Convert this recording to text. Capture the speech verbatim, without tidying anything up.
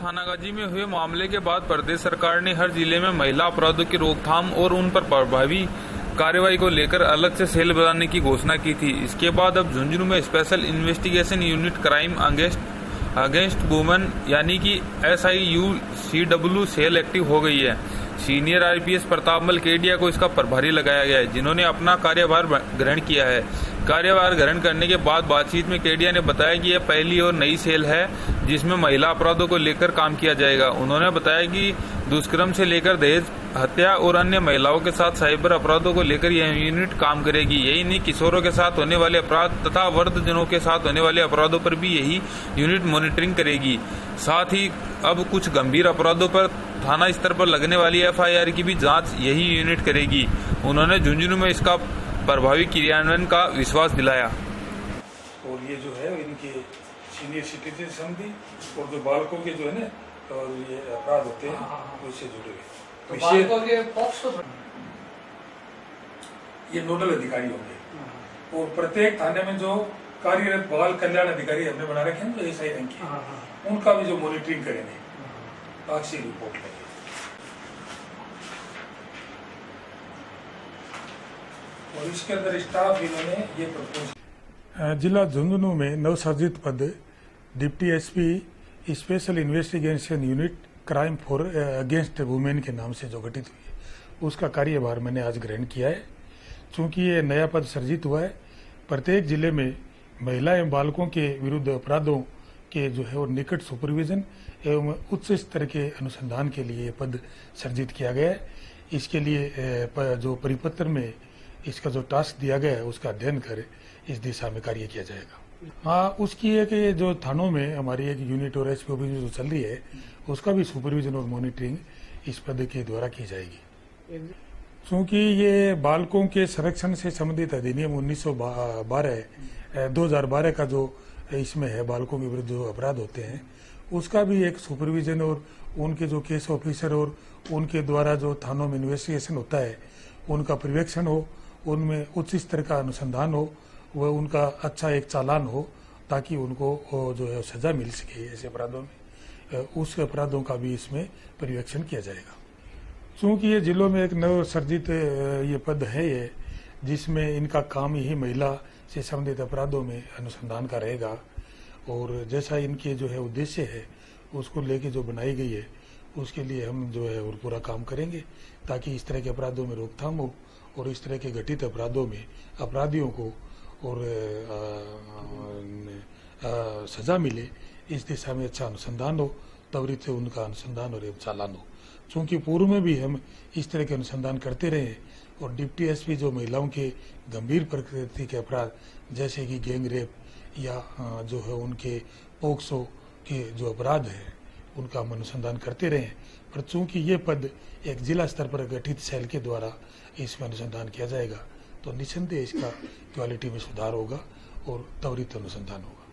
थानागाजी में हुए मामले के बाद प्रदेश सरकार ने हर जिले में महिला अपराधों की रोकथाम और उन पर प्रभावी कार्रवाई को लेकर अलग से सेल बनाने की घोषणा की थी। इसके बाद अब झुंझुनू में special investigation unit crime against against women यानी कि S I U C W cell active हो गई है। सीनियर आईपीएस प्रतापमल केडिया को इसका प्रभारी लगाया गया है, जिन्होंने अपना कार्यभार ग्रहण किया है। कार्यभार ग्रहण करने के बाद बातचीत में केडिया ने बताया कि यह पहली और नई सेल है जिसमें महिला अपराधों को लेकर काम किया जाएगा। उन्होंने बताया कि दुष्कर्म से लेकर दहेज हत्या और अन्य महिलाओं के साथ साइबर अपराधों को लेकर यह यूनिट काम करेगी। यही नहीं, किशोरों के साथ होने वाले अपराध तथा वृद्धजनों के साथ होने वाले अपराधों पर भी यही यूनिट मॉनिटरिंग करेगी। साथ ही अब कुछ गंभीर अपराधों पर थाना स्तर पर लगने वाली एफ आई आर की भी जांच यही यूनिट करेगी। उन्होंने झुंझुनू में इसका प्रभावी क्रियान्वयन का विश्वास दिलाया। और ये जो है इनके सीनियर सिटीजन संधि और जो बालकों के जो है ना और ये अपराध होते हैं उससे जुड़े हुए तो बालकों के पक्ष ये नोडल अधिकारी होंगे और प्रत्येक थाने में जो कार्यरत बाल कल्याण अधिकारी हमने बना रखे हैं जो एस आई रैंक के, उनका भी जो मॉनिटरिंग करेंगे ताकि रिपोर्ट लगे। और इसके अंदर स्टाफ इन्होंने ये प्रपोज जिला झुंझुनू में नवसर्जित पद deputy SP special investigation unit crime for against women के नाम से जो गठित हुई है उसका कार्यभार मैंने आज ग्रहण किया है। चूंकि ये नया पद सर्जित हुआ है, प्रत्येक जिले में महिला एवं बालकों के विरुद्ध अपराधों के जो है वो निकट सुपरविजन एवं उच्च स्तर के अनुसंधान के लिए पद सर्जित किया गया है। इसके लिए जो परिपत्र में इसका जो टास्क दिया गया है उसका अध्ययन कर इस दिशा में कार्य किया जाएगा। हाँ, उसकी एक ये जो थानों में हमारी एक यूनिट और एसपी ऑफिस जो चल रही है उसका भी सुपरविजन और मॉनिटरिंग इस पद के द्वारा की जाएगी। क्योंकि ये बालकों के संरक्षण से संबंधित अधिनियम उन्नीस सौ बारह दो हजार बारह का जो इसमें है बालकों के विरुद्ध जो अपराध होते हैं उसका भी एक सुपरविजन और उनके जो केस ऑफिसर और उनके द्वारा जो थानों में इन्वेस्टिगेशन होता है उनका पर्यवेक्षण हो, उनमें उच्च स्तर का अनुसंधान हो, वह उनका अच्छा एक चालान हो ताकि उनको जो है सजा मिल सके ऐसे अपराधों में, उस अपराधों का भी इसमें पर्यवेक्षण किया जाएगा। चूँकि ये जिलों में एक नवसर्जित ये पद है ये जिसमें इनका काम यही महिला से संबंधित अपराधों में अनुसंधान का रहेगा और जैसा इनके जो है उद्देश्य है उसको लेके जो बनाई गई है उसके लिए हम जो है और पूरा काम करेंगे ताकि इस तरह के अपराधों में रोकथाम हो और इस तरह के घटित अपराधों में अपराधियों को और आ, आ, सजा मिले, इस दिशा में अच्छा अनुसंधान हो, त्वरित उनका अनुसंधान और चालान हो। चूँकि पूर्व में भी हम इस तरह के अनुसंधान करते रहे और डिप्टी एसपी जो महिलाओं के गंभीर प्रकृति के अपराध जैसे कि गैंग रेप या जो है उनके पोक्सो के जो अपराध हैं उनका हम अनुसंधान करते रहे। पर चूंकि ये पद एक जिला स्तर पर गठित सेल के द्वारा इसमें अनुसंधान किया जाएगा तो निस्संदेह इसका क्वालिटी में सुधार होगा और त्वरित अनुसंधान होगा।